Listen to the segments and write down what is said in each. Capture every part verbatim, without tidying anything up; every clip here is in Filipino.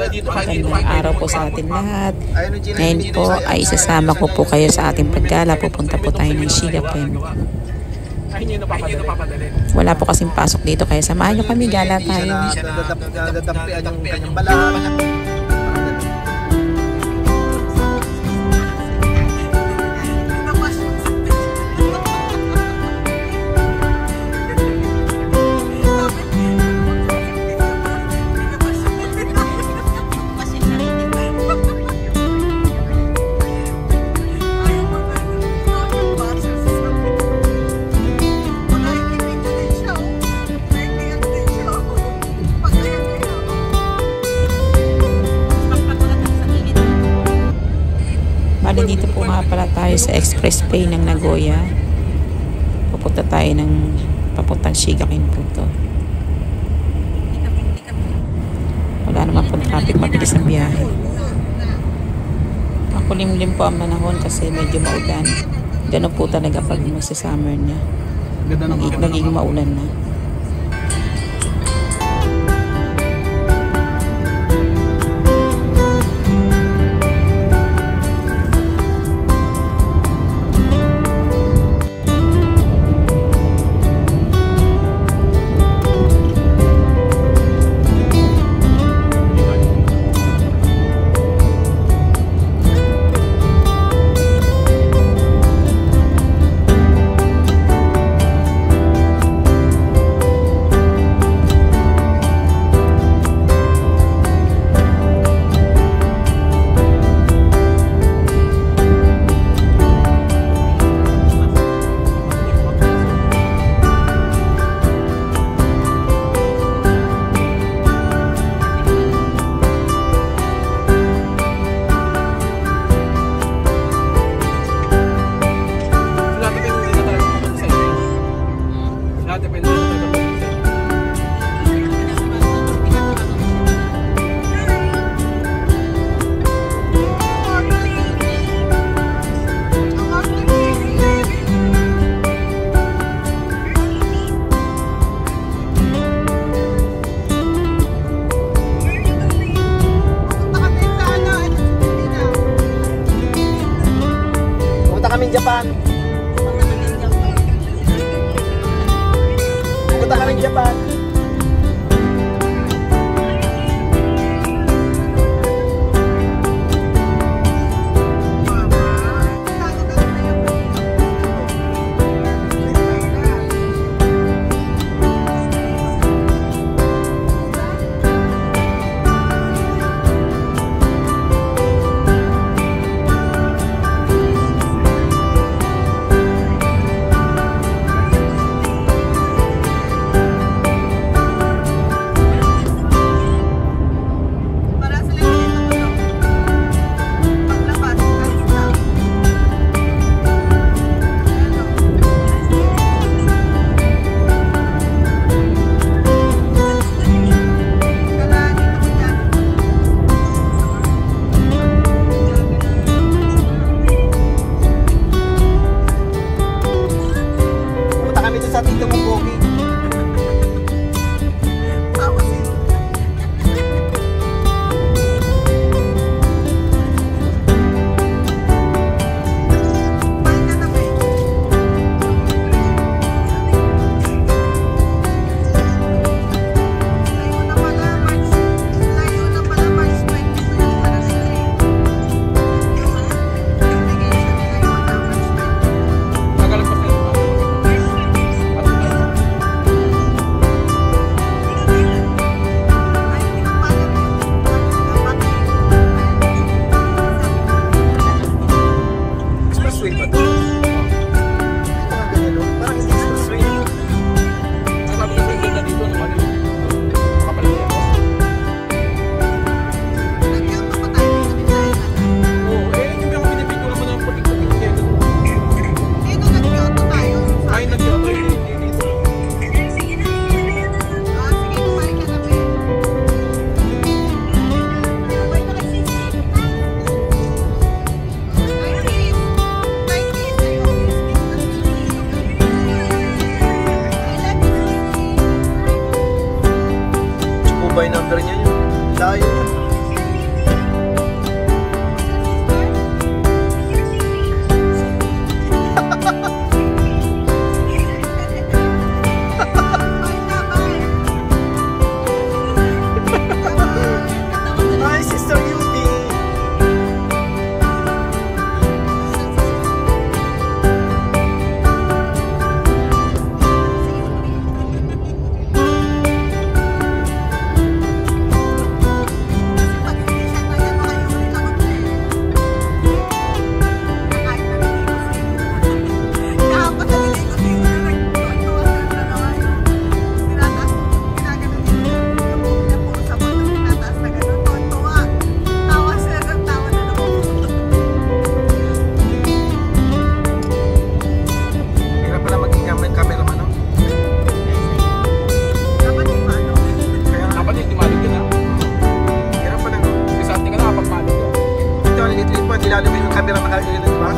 Magandang araw po sa atin lahat. Ngayon po ay isasama ko po kayo sa ating paggala. Pupunta po tayo ng Sigapen. Wala po kasing pasok dito kaya samahan nyo kami, gala tayo. Bali dito po nga pala tayo sa expressway ng Nagoya. Pupunta tayo ng papuntang Sigapen po to. Wala naman po traffic, mabilis ang biyahe. Makulimlim po ang manahon kasi medyo maulan. Ganun po talaga pag magsa-summer na. Nagiging maulan na. ilalim yung camera nakalagay na, di ba?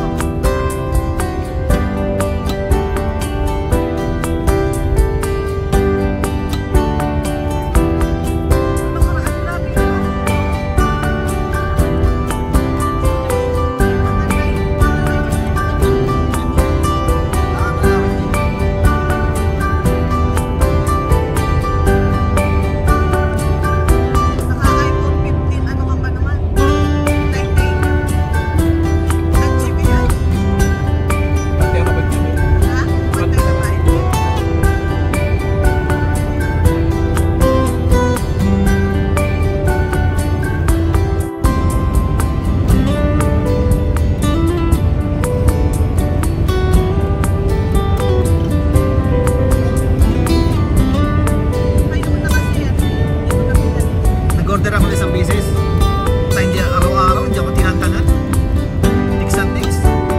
Order ako ng isang beses. Sa hindi araw-araw, hindi ako tinatangan. Tiks and tiks.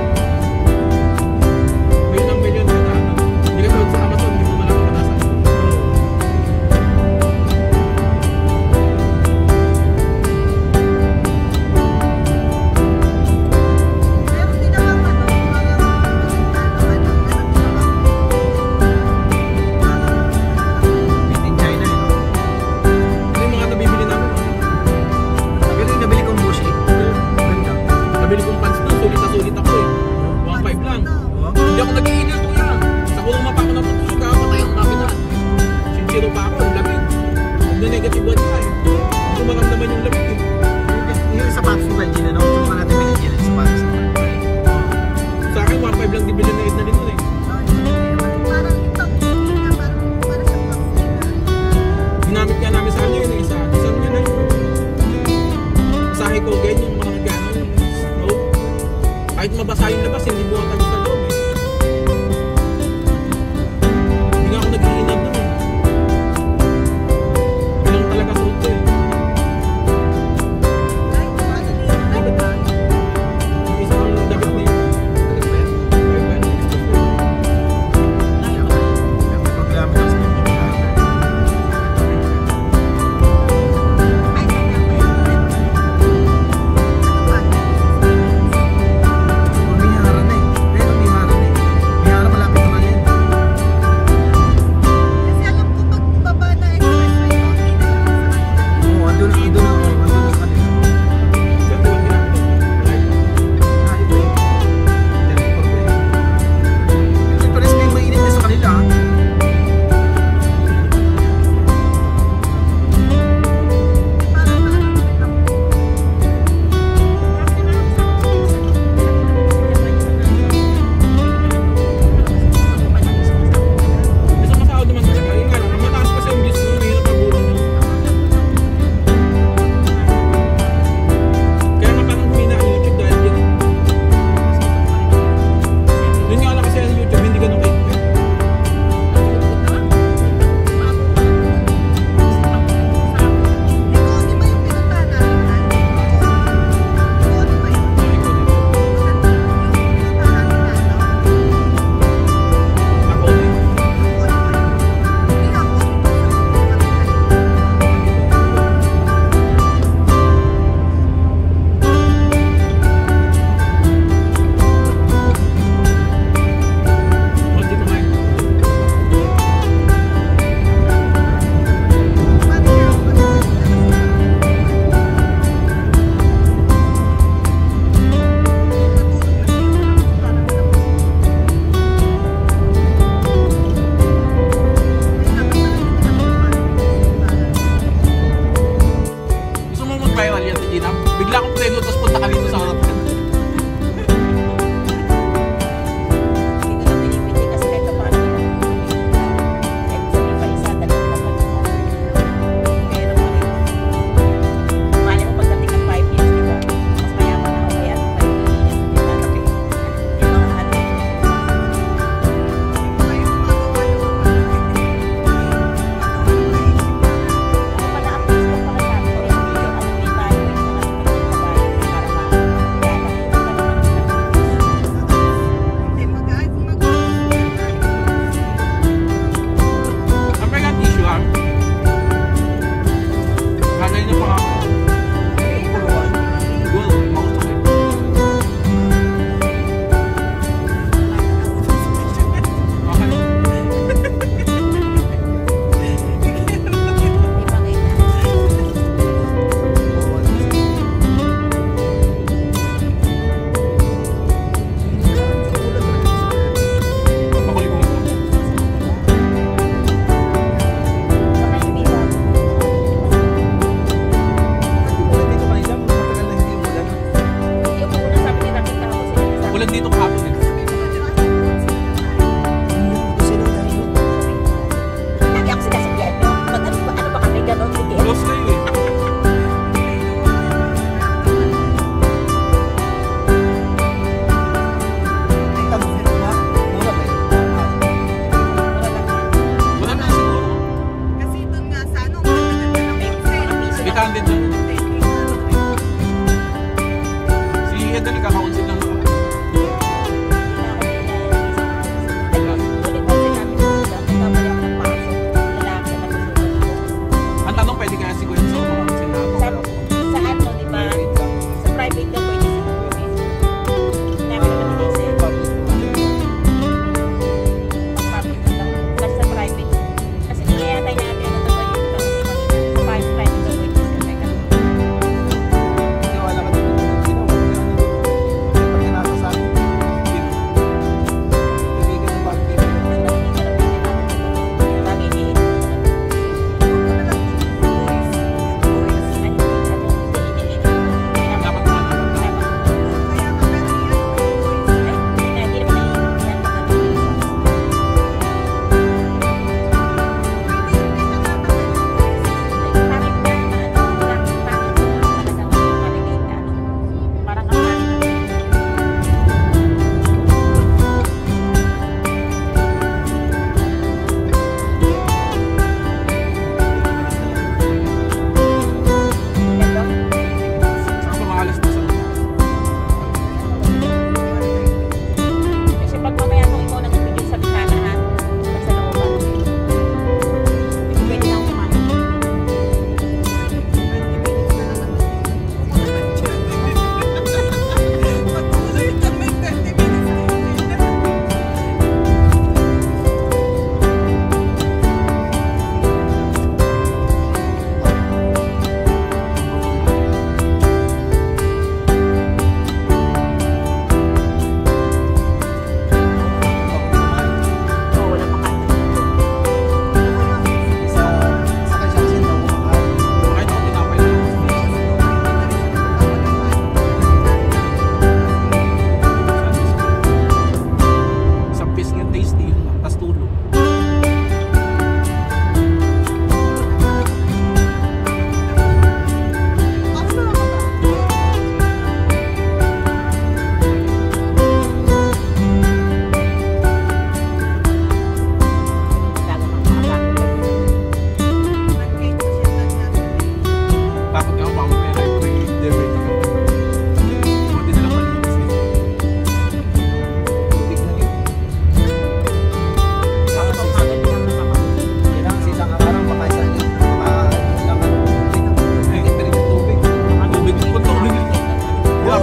Million ang million ka na. Hindi ka tulad sa Amazon, hindi mo malang manasan. Meron din naman ano, Made in China, eh, no? Ano yung mga nabibili namin? Pero yung nabili kong bushi, ganda.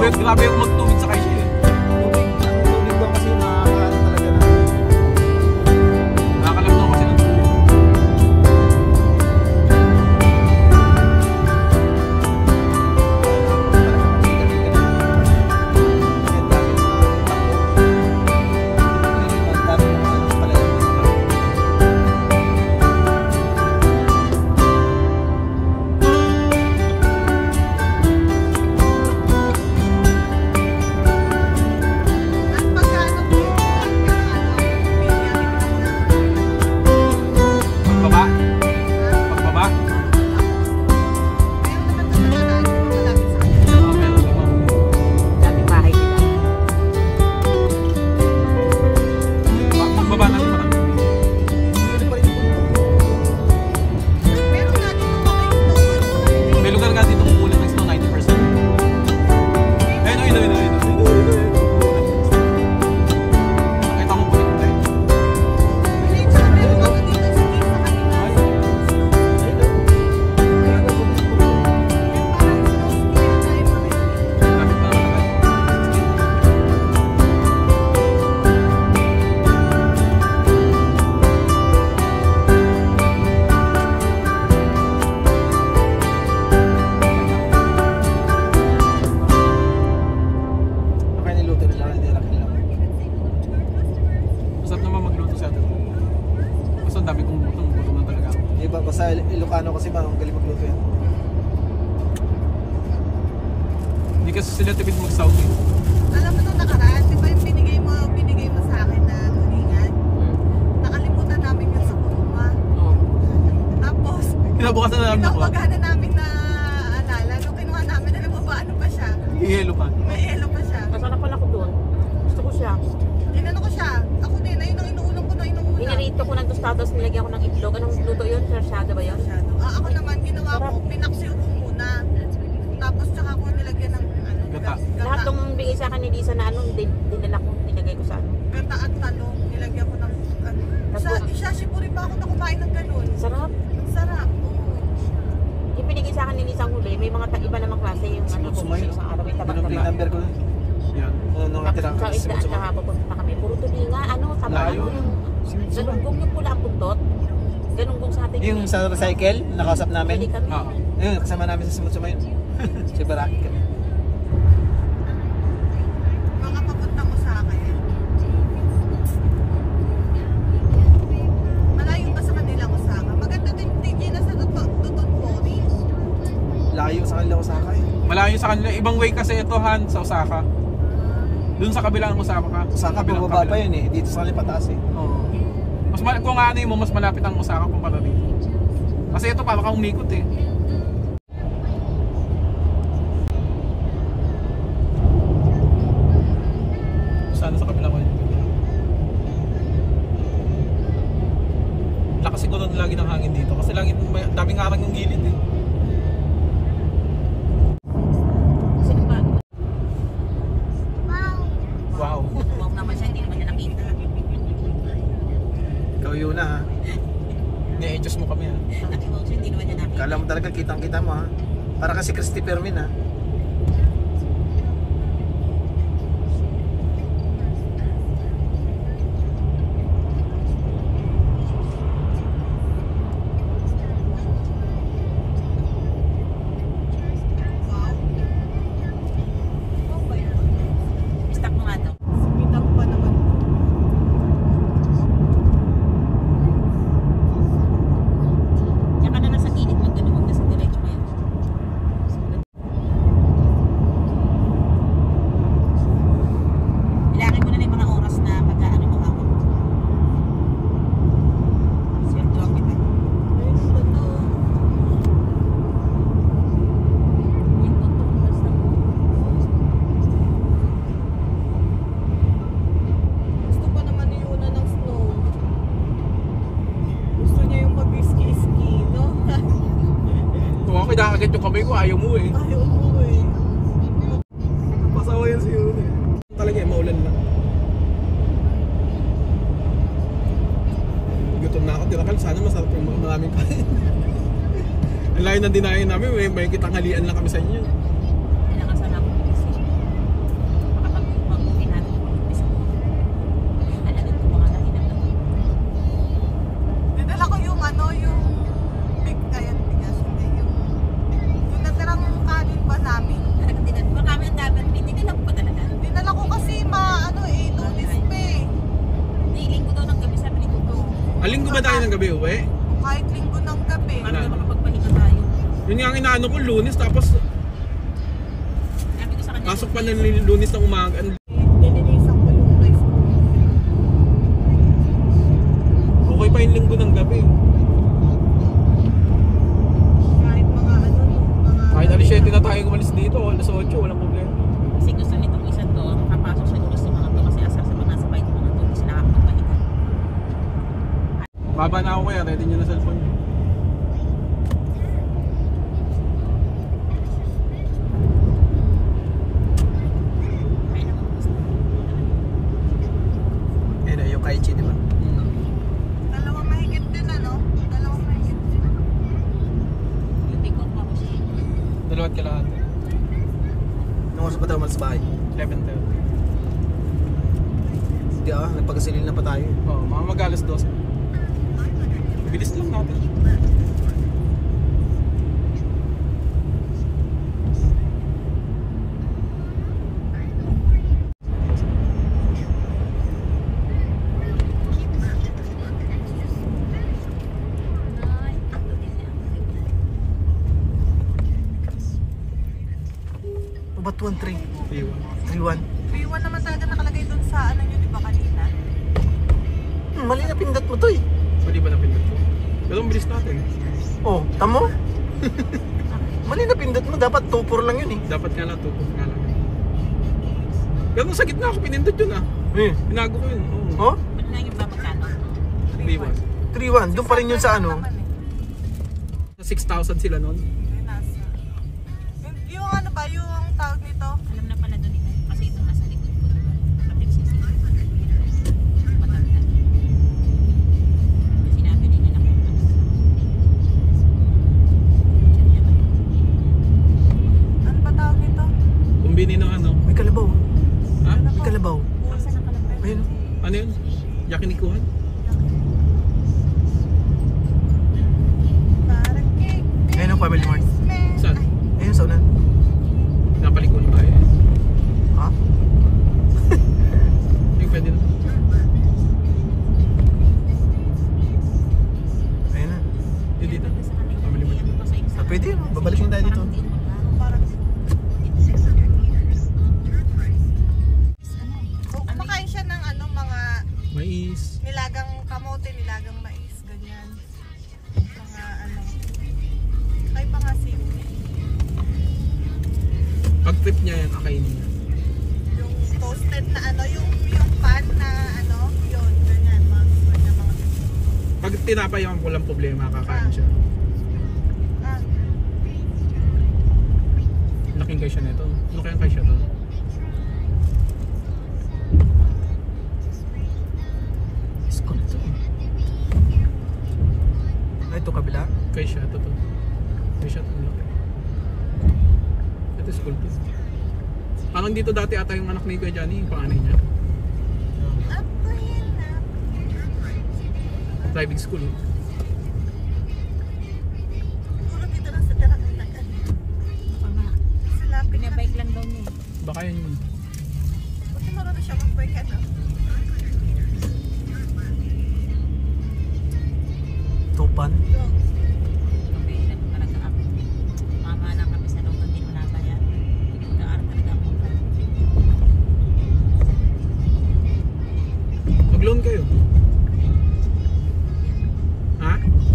Grabe, grabe yung magtubig sa kaisyo eh. Tubig, ang tubig doon kasi nakakaano talaga na. Nakakalabnaw kasi ng tubig. At pagkano po yung Pagbaba. Pagbaba. meron naman doon na daan yung malapit sa kanila. Oh, meron naman. Dating bahay nila. Pa- Pagbaba natin marami. Meron nga dito mga inuman sa kanila. May lugar nga dito kumukulan ng snow ninety percent. Ayun, ayun, ayun, ayun. Nakita mo puti-puti. Hindi, tsaka meron ako dito sa gate sa kanila. Ay, Yung parang snow ski yata yung mga yun. lapit na naman tayo. Okay, niluto nila, hindi lang nila. Masarap naman magluto sa atin. Basta ang dami kong gutom, gutom na talaga ako. Iba, basta Ilocano kasi ba, ang galing magluto yan. Hindi kasi sila tipid mag-south eh. Alam mo nung nakaraan, di ba yung binigay mo, binigay mo sa akin na tulingan? Nakalimutan namin yun sa Kuruma. Oo. Tapos, Kinabukasan na namin ako. Pinapagana na namin na alala. Nung kinuha namin, alam mo ba ano pa siya? Ihelo pa. May yellow pa siya. Nasaan pala ko doon? Gusto ko siya. Inano ko siya. Ako din, ayun ang inuulam ko na inuuna. Pinarito ko ng tostados, nilagyan ko ng itlog. Anong luto yun? Sarsyado ba yun? Masyado. Ah, ako naman, ginawa ko, pinaksiw ko muna. Tapos tsaka ko nilagyan ng ano, Gata. Lahat ng bigay sa akin ni Lisa na ano, din, dinala ko, nilagay ko sa ano. gata at talong. Nilagyan ko ng ano. Sa Ishashiburi pa ako na kumain ng ganun. Sarap. Ang sarap. Oo. Yung binigay sa akin ni Lisa ang huli, may mga ta- iba namang klase yung ano, Simot kung sumayo. isang araw may Ganun din tabak-tabak. number ko nun. Yan. Ano nung Tapos natirang sa kasi isdaan simot kahapon pupunta kami. Puro tulinga, ano, tama, Layo. ano yung galunggong yung pula ang puntot. Galunggong sa atin. Yung sa recycle, nakausap Pwede namin. kami. Oo. Ayun, kasama namin sa Simot Sumayon. Si Baraki kami. Mga papunta ko sa akin. Malayo ba sa kanila ko sa akin? Maganda din T J na sa Tuton Pori. Layo sa kanila Osaka eh. Malayo sa kanila. Ibang way kasi ito, Han, sa Osaka. Doon sa kabilang Osaka ka. Osaka, Kabilang- bumaba pa kabilang. yun eh. Dito sa kanila pataas eh. Oo. Mas mal- kung ano mo, mas malapit ang Osaka kumpara dito. Kasi ito para kang umikot eh. Sana sa kabilang way. Lakas siguro na lagi ng hangin dito kasi lagi may daming harang yung gilid eh. Sino ba? Wow. Huwag naman siya, hindi naman niya nakita. Ikaw yun na ha. Ni-adjust mo kami ha. Nakiwag siya, hindi naman niya nakita. Kala mo talaga kitang-kita mo ha. Para kasi Christy Permin ha. Wow. Wow ba yun? Stop mo nga daw. Kita mo pa naman. Diyan ka na lang sa gilid mo, ganun huwag na sa diretso ngayon. Bilangin mo na na yung mga oras na pag-ano mo hawak. Swertuhan kita. Ayun, totoo. Yung tutok, basta mo. Gusto pa naman ni Yuna ng snow. Gusto niya yung mag-ski-ski, no? Kung ako nakakagat yung kamay ko, ayaw mo eh. Ayaw mo eh. Pasawa yan si Yun eh. Talaga eh, maulan lang. Gutom na ako, tirakal. Sana masarap yung mga maraming kain. Ang layo na dinayo namin, may, may kitanghalian lang kami sa inyo. Kailangan sana ako mag-isip. ba tayo ng gabi uwi? Kahit linggo ng gabi. Ano? Para makapagpahinga tayo. Yun nga ang inaano ko, Lunes, tapos Sabi ko sa kanya, pasok pa ng Lunes ng umaga. Nilinisan ko yung rice ko. Okay pa yung linggo ng gabi. Kahit mga ano, no, mga... Kahit alas siyete na tayo umalis dito, alas otso, walang problema. kasi gusto nitong isa to, makapasok sa Lunes yung mga to kasi asar sa mga sabay ng mga to, hindi sila nakapagpahinga. Baba na ako kaya, ready nyo na cellphone nyo. Kaya naman gusto. Yan na, yung Kaichi, di ba? Dalawang mahigit din, ano? Dalawang mahigit din. Yung tikot pa ko siya. Dalawat ka lahat. Nung oras pa tayo umalis sa bahay? eleven thirty. Hindi ah, nagpagasilil na pa tayo. Oo, mga mag-alas dos. Bilis lang natin. O ba't one three? Iwan. three one? three one naman talaga nakalagay dun sa ano nyo, di ba kanina? Hmm, mali na pindot mo to eh. Pwede ba napindot ko? Pero ang bilis natin. Oh, tamo? Mali na pindot mo, dapat two four lang yun eh. Dapat nga lang, tupos nga lang. Pero nung sa gitna ako pinindot yun ah. Eh, Pinago ko yun. Oo. oh? Ba't na yung ba magkano? Iwan. three one, doon pa rin yun sa ano. Naman, eh. Sa six thousand sila nun. Yung nasa... Yung, yung ano ba, yung tawag nito? Alam na pala doon ito. Kasi ito nasa likod ko, diba? Kapit siya siya. Matanda. Sinabi nila na kung ano. Ano ba tawag nito? Kumbini ng ano. May kalabaw. Ha? May kalabaw. Pusa na kalapay. Ayun. Ano yun? Yakinikuhan? Parang cake. Ayun ang Family Mart. Saan? Ayun sa unan. Napalikon ba eh? Ha? Yung pwede na. Ayun na. Yung dito. Sa kanila, Family Mart. ano pa sa isa. Ah, pwede yun. Babalik na tayo dito. Parang hindi mo na. Parang... Ano? Kung kumakain siya ng ano, mga Mais. nilagang kamote, nilagang mais, ganyan. Mga ano. Ay pa nga seaweed. Pag trip niya yan, akainin niya. Yung toasted na ano, yung yung pan na ano, yun, ganyan, mga gusto niya, mga Pag tinapay ako, walang problema, kakain siya. ah, Laking kayo siya nito. Ano kaya kayo siya to? School to. Ah, ito kabila. Kayo siya, ito to. Kayo siya to. Laki. Ito school to. Parang dito dati ata yung anak ni Kuya Johnny, yung panganay niya. ako yun na. Driving school. Eh. Puro dito lang sa darak ng tagan. Tama. Sila Pinabike lang daw niya. Baka yun yun. Buti marunong siya mag-bike ano. Tupan. Yung Kami lang talaga ako. Mama lang kami sa loob, hindi mo nabayan. Mag-aaral talaga ako. Mag-loan kayo. Ha?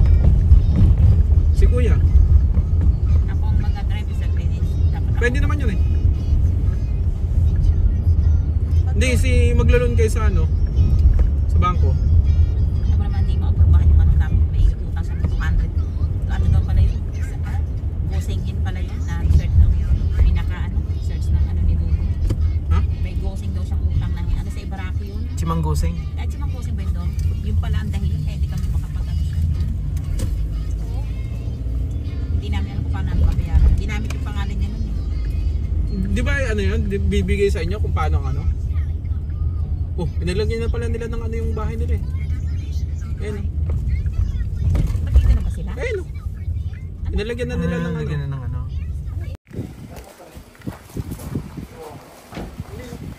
Si Kuya. Ako ang mag-drive sa credit. Dapat ako. Pwede naman yun eh. Hindi, si maglo-loan kayo sa ano? Sa bangko. Ako naman hindi ma-aprobahan yung ano na may two thousand two hundred. Ano daw pala yun? Sa, ah, Gosing in pala yun na search ng pinaka ano, search ng ano ni Google. Ha? May Gosing daw siyang utang na ano sa Ibaraki yun. Chimanggusing. Kahit si Mang Gosing ba yun doon? Yung pala ang dahilan kaya hindi kami makapag-ano siya. Hindi namin alam kung paano namin mabayaran. Ginamit yung pangalan niya nun eh. Di ba ano yun? Di- Bibigay sa inyo kung paano ang ano? Oh, pinalagyan na pala nila ng ano yung bahay nila eh. Ayun. Nakita na ba sila? Ayun. oh. Pinalagyan na nila ng ano. Lagyan na ng ano.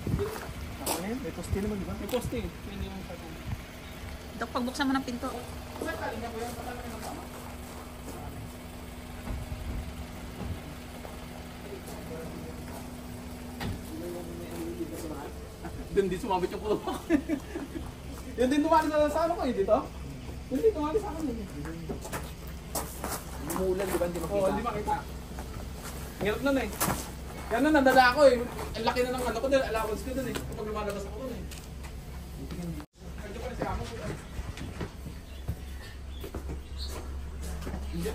May poste naman, di ba? May poste. Yun yung Dok, pagbuksan mo ng pinto. Doon din sumabit yung pulo. Yun din tumali sa sa ano ko eh, dito? Yun din tumali sa akin eh. Umulan, di ba? Hindi Oo, makita. hindi makita. Ang hirap nun eh. Kaya nun, nandala ako eh. Ang laki na ng ano ko dahil allowance ko dun eh. Kapag lumalabas ako dun eh. Nandiyo pa rin si Amo. Hindi.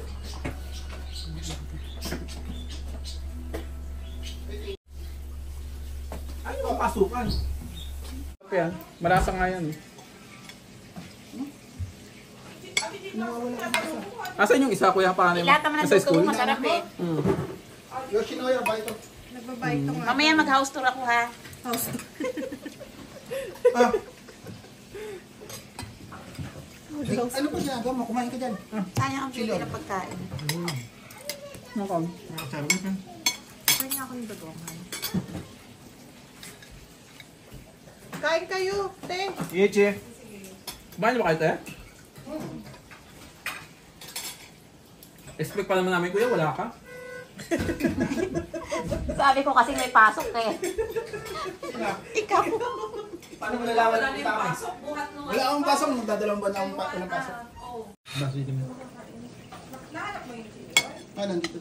Ano yung pasukan? Kaya, malasa nga yan eh. Asan yung isa, kuya? Paano yung Lahat naman nasa nagluto school? mo masarap eh. Hmm. Yoshinoya, ba ito? Nagbabike to nga. Mamaya mag-house tour ako ha. House. Ah. Ano pa ginagawa mo? Kumain ka dyan. Sayang ang pili ng pagkain. Nakal. Kaya nga ako yung bagongan. Kain kayo, te. Yeche. Kumain mo kayo tayo? Expect pa naman namin, kuya, wala ka? Sabi ko kasi may pasok eh. Ikaw. Paano mo nalaman na kita ka? buhat nung Wala akong pasok, magdadalawang buwan akong pa walang pasok. Ah, nandito.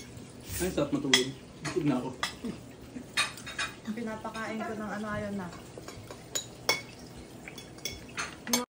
Ay, sarap matulog. Busog na ako. Pinapakain ko ng ano, ayaw na.